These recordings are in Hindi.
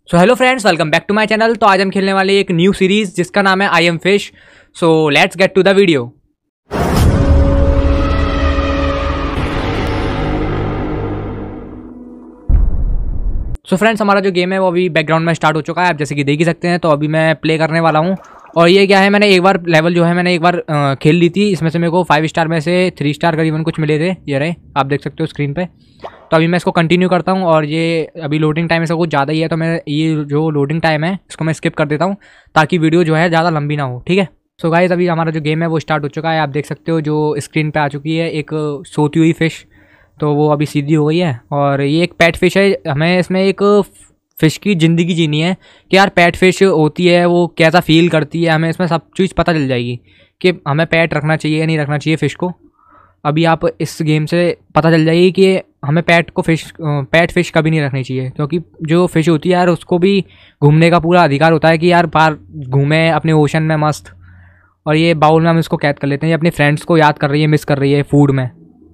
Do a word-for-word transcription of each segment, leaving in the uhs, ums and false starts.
So hello friends, welcome back to my channel. तो आज हम खेलने वाले एक न्यू सीरीज जिसका नाम है I Am Fish. So let's get to the video. So friends, हमारा जो गेम है वो अभी बैकग्राउंड में स्टार्ट हो चुका है, आप जैसे कि देख ही सकते हैं। तो अभी मैं प्ले करने वाला हूँ। और ये क्या है, मैंने एक बार लेवल जो है मैंने एक बार आ, खेल ली थी। इसमें से मेरे को फाइव स्टार में से थ्री स्टार करीबन कुछ मिले थे। ये रहे, आप देख सकते हो स्क्रीन पे। तो अभी मैं इसको कंटिन्यू करता हूँ। और ये अभी लोडिंग टाइम इसका कुछ ज़्यादा ही है, तो मैं ये जो लोडिंग टाइम है इसको मैं स्किप कर देता हूँ ताकि वीडियो जो है ज़्यादा लंबी ना हो। ठीक है। सो गाइस, अभी हमारा जो गेम है वो स्टार्ट हो चुका है। आप देख सकते हो जो स्क्रीन पर आ चुकी है एक सोती हुई फ़िश। तो वो अभी सीधी हो गई है। और ये एक पेट फिश है। हमें इसमें एक फ़िश की ज़िंदगी जीनी है कि यार पेट फिश होती है वो कैसा फील करती है। हमें इसमें सब चीज़ पता चल जाएगी कि हमें पेट रखना चाहिए या नहीं रखना चाहिए फ़िश को। अभी आप इस गेम से पता चल जाएगी कि हमें पेट को फिश पेट फिश कभी नहीं रखनी चाहिए, क्योंकि जो फ़िश होती है यार उसको भी घूमने का पूरा अधिकार होता है कि यार बाहर घूमे अपने ओशन में मस्त। और ये बाउल में हम इसको कैद कर लेते हैं। ये अपने फ्रेंड्स को याद कर रही है, मिस कर रही है फूड में।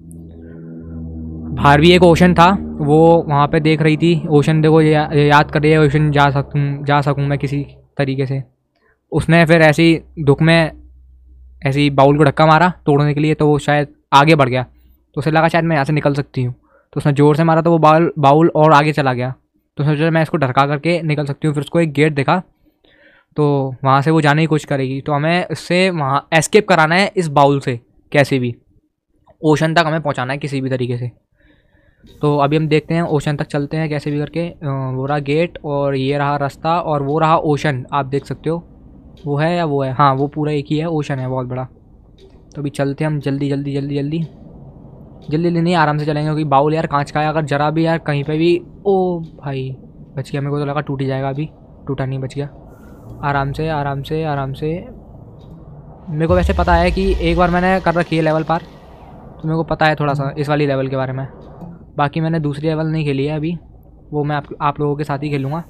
बाहर भी एक ओशन था, वो वहाँ पे देख रही थी। ओशन देखो, ये या, याद कर रही है ओशन जा सकूँ जा सकूँ मैं किसी तरीके से। उसने फिर ऐसी दुख में ऐसी बाउल को धक्का मारा तोड़ने के लिए, तो वो शायद आगे बढ़ गया। तो उसे लगा शायद मैं यहाँ से निकल सकती हूँ, तो उसने ज़ोर से मारा तो वो बाउल बाउल और आगे चला गया। तो सोचा मैं इसको ढका करके निकल सकती हूँ। फिर उसको एक गेट दिखा, तो वहाँ से वो जाने की कोशिश करेगी। तो हमें इससे वहाँ एस्केप कराना है इस बाउल से, कैसे भी ओशन तक हमें पहुँचाना है किसी भी तरीके से। तो अभी हम देखते हैं, ओशन तक चलते हैं कैसे भी करके। वो रहा गेट और ये रहा रास्ता और वो रहा ओशन। आप देख सकते हो वो है या वो है, हाँ वो पूरा एक ही है, ओशन है बहुत बड़ा। तो अभी चलते हैं हम जल्दी जल्दी जल्दी जल्दी जल्दी जल्दी नहीं, आराम से चलेंगे, क्योंकि बाउल यार कांच का है। अगर जरा भी यार कहीं पे भी, ओ भाई बच गया। मेरे को तो लगा टूट ही जाएगा, अभी टूटा नहीं, बच गया। आराम से आराम से आराम से। मेरे को वैसे पता है कि एक बार मैंने कर रखी है लेवल पार, तो मेरे को पता है थोड़ा सा इस वाली लेवल के बारे में। बाकी मैंने दूसरी लेवल नहीं खेली है अभी, वो मैं आप, आप लोगों के साथ ही खेलूँगा।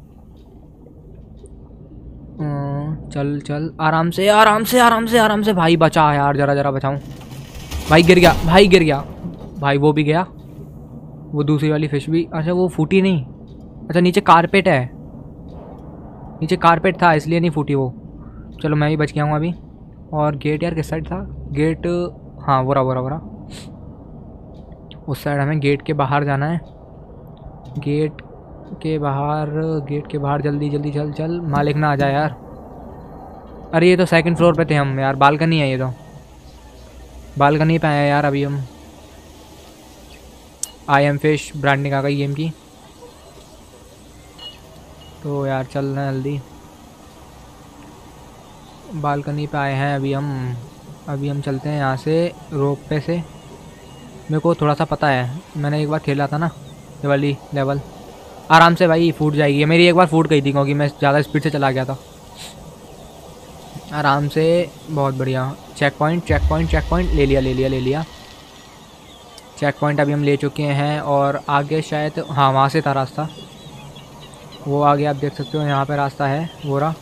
चल चल आराम से आराम से आराम से आराम से। भाई बचा यार, जरा जरा बचाऊं। भाई गिर गया, भाई गिर गया भाई। वो भी गया, वो दूसरी वाली फिश भी। अच्छा वो फूटी नहीं, अच्छा नीचे कारपेट है, नीचे कारपेट था इसलिए नहीं फूटी वो। चलो मैं भी बच गया हूँ अभी। और गेट यार किस साइड था गेट, हाँ वो रहा वो रहा वो रहा उस साइड। हमें गेट के बाहर जाना है, गेट के बाहर गेट के बाहर जल्दी जल्दी चल चल, मालिक ना आ जाए यार। अरे ये तो सेकंड फ्लोर पे थे हम यार, बालकनी है ये तो, बालकनी पे आए यार अभी हम। आई एम फिश ब्रांडिंग आ गई गेम की। तो यार चलना जल्दी, बालकनी पे आए हैं अभी हम। अभी हम चलते हैं यहाँ से रोप पे से। मेरे को थोड़ा सा पता है, मैंने एक बार खेला था ना ये वाली लेवल। आराम से भाई, फूट जाएगी। मेरी एक बार फूट गई थी क्योंकि मैं ज़्यादा स्पीड से चला गया था। आराम से, बहुत बढ़िया। Checkpoint checkpoint checkpoint ले लिया ले लिया ले लिया चेक पॉइंट अभी हम ले चुके हैं। और आगे शायद, हाँ वहाँ से था रास्ता, वो आगे आप देख सकते हो यहाँ पे रास्ता है वो रहा।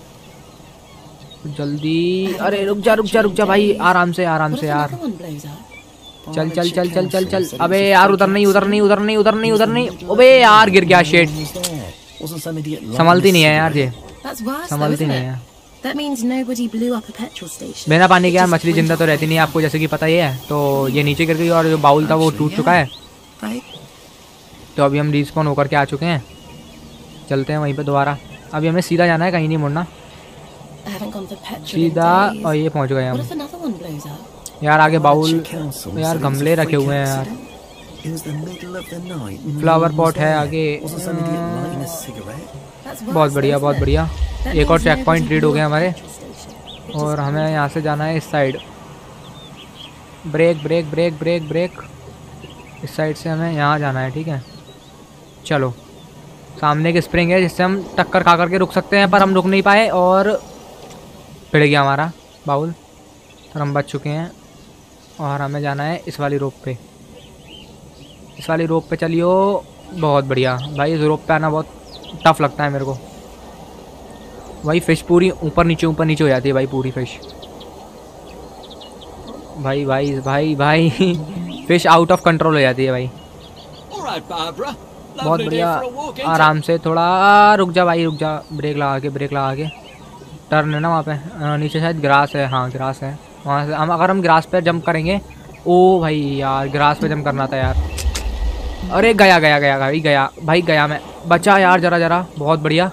जल्दी, अरे रुक जा रुक जा रुक जा भाई, आराम से आराम से यार। चल चल चल चल चल चल। अबे यार उधर नहीं उधर नहीं उधर नहीं उधर नहीं उधर नहीं। अबे यार गिर गया, शेट। संभलती नहीं है यार, ये संभलती नहीं है। बिना पानी के यार मछली जिंदा तो रहती नहीं, आपको जैसे कि पता ही है। तो ये नीचे गिर गई और जो बाउल था वो टूट चुका है। तो अभी हम रिस्पॉन होकर के आ चुके हैं, चलते हैं वहीं पे दोबारा। अभी हमें सीधा जाना है, कहीं नहीं मुड़ना, सीधा। और ये पहुंच गए हम यार। आगे बाउल यार, गमले रखे हुए हैं यार, फ्लावर पॉट है आगे। बहुत बढ़िया बहुत बढ़िया। एक और चेक पॉइंट रीड हो गया हमारे। और हमें यहाँ से जाना है इस side. Brake brake brake brake brake इस साइड से हमें यहाँ जाना है, ठीक है। चलो, सामने एक स्प्रिंग है जिससे हम टक्कर खा करके रुक सकते हैं, पर हम रुक नहीं पाए और पिट गया हमारा बाउल। तो हम बच चुके हैं। और हमें जाना है इस वाली रोप पे, इस वाली रोप पे चलियो। बहुत बढ़िया भाई, इस रोप पे आना बहुत टफ लगता है मेरे को। भाई फिश पूरी ऊपर नीचे ऊपर नीचे हो जाती है भाई, पूरी फिश। भाई भाई भाई भाई फिश आउट ऑफ कंट्रोल हो जाती है भाई। बहुत बढ़िया। आराम से थोड़ा रुक जा भाई, रुक जा, ब्रेक लगा के ब्रेक लगा के। टर्न है ना वहाँ पे, नीचे शायद ग्रास है, हाँ ग्रास है वहाँ से। हम अगर हम ग्रास पे जंप करेंगे, ओ भाई यार ग्रास पे जंप करना था यार। अरे गया गया गया भाई गया भाई गया मैं, बचा यार जरा जरा, बहुत बढ़िया।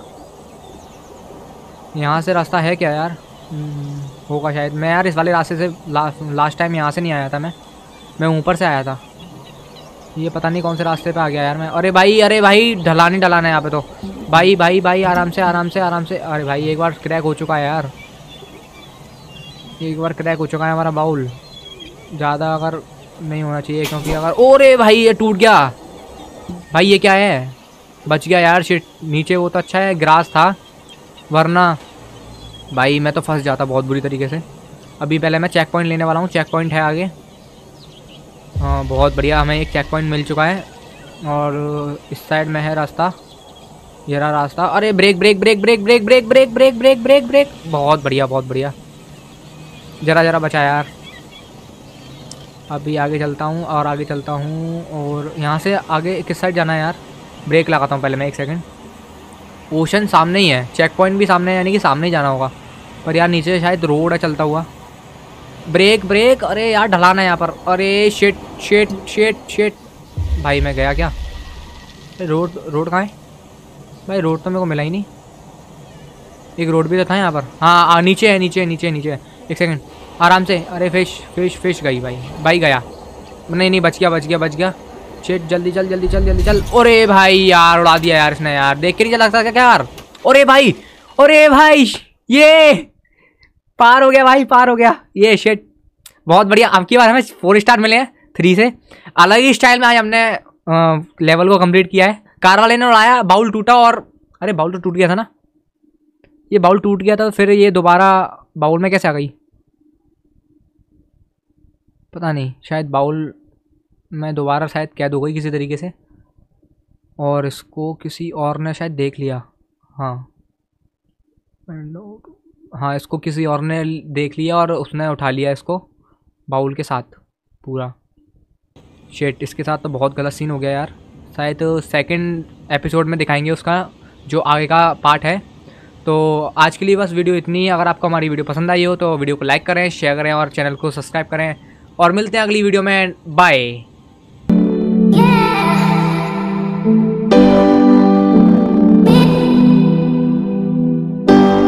यहाँ से रास्ता है क्या यार? होगा शायद। मैं यार इस वाले रास्ते से ला, लास्ट टाइम यहाँ से नहीं आया था, मैं मैं ऊपर से आया था। ये पता नहीं कौन से रास्ते पे आ गया यार मैं। अरे भाई अरे भाई ढलान ही ढलान है यहाँ पे तो। भाई भाई भाई आराम से आराम से आराम से। अरे भाई एक बार क्रैक हो चुका है यार, एक बार क्रैक हो चुका है हमारा बाउल। ज़्यादा अगर नहीं होना चाहिए, क्योंकि अगर ओरे भाई ये टूट गया भाई। ये क्या है? बच गया यार, शिट। नीचे वो तो अच्छा है ग्रास था, वरना भाई मैं तो फंस जाता बहुत बुरी तरीके से। अभी पहले मैं चेक पॉइंट लेने वाला हूँ, चेक पॉइंट है आगे। हाँ बहुत बढ़िया, हमें एक चेक पॉइंट मिल चुका है। और इस साइड में है रास्ता, ये रहा रास्ता। अरे brake brake brake brake brake brake brake brake brake brake brake बहुत बढ़िया बहुत बढ़िया। जरा जरा बचा यार। अभी आगे चलता हूँ और आगे चलता हूँ। और यहाँ से आगे किस साइड जाना है यार? ब्रेक लगाता हूँ पहले मैं, एक सेकंड। ओशन सामने ही है, चेक पॉइंट भी सामने है, यानी कि सामने ही जाना होगा। पर यार नीचे शायद रोड है चलता हुआ। ब्रेक ब्रेक, अरे यार ढलाना है यहाँ पर। अरे शिट शिट शिट शिट भाई मैं गया क्या? रोड रोड कहाँ है भाई? रोड तो मेरे को मिला ही नहीं। एक रोड भी तो था यहाँ पर। हाँ आ, नीचे है नीचे नीचे नीचे। एक सेकंड आराम से। अरे फिश फिश फिश गई भाई, भाई गया। नहीं नहीं बच गया बच गया बच गया। शिट जल्दी चल जल्दी चल जल्दी चल। अरे भाई यार उड़ा दिया यार इसने यार, देख के नहीं चला सकता क्या यार? अरे भाई अरे भाई ये पार हो गया भाई, पार हो गया ये। शिट बहुत बढ़िया। अब की बार हमें फोर स्टार मिले हैं थ्री से। अलग ही स्टाइल में आज हमने आ, लेवल को कंप्लीट किया है। कार वाले ने उड़ाया, बाउल टूटा। और अरे बाउल तो टूट गया था ना, ये बाउल टूट गया था, तो फिर ये दोबारा बाउल में कैसे आ गई पता नहीं। शायद बाउल में दोबारा शायद कैद हो गई किसी तरीके से, और इसको किसी और ने शायद देख लिया। हाँ हाँ इसको किसी और ने देख लिया और उसने उठा लिया इसको बाउल के साथ पूरा। शेट इसके साथ तो बहुत गलत सीन हो गया यार। शायद सेकंड एपिसोड में दिखाएंगे उसका जो आगे का पार्ट है। तो आज के लिए बस वीडियो इतनी है। अगर आपको हमारी वीडियो पसंद आई हो तो वीडियो को लाइक करें, शेयर करें और चैनल को सब्सक्राइब करें। और मिलते हैं अगली वीडियो में। बाय।